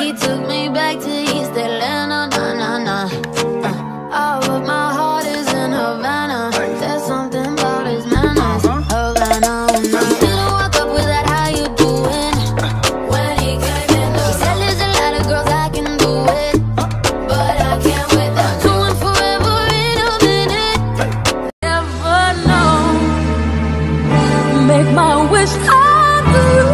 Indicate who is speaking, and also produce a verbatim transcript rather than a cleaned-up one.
Speaker 1: He took me back to East Atlanta, nah, nah, nah. Uh, oh, but my heart is in Havana. There's something about his manners, Havana. Didn't walk up with that, how you doing? When he came in, he said there's a lot of girls I can do it, but I can't wait. I'm doing forever in a minute. Never know. Make my wish come true.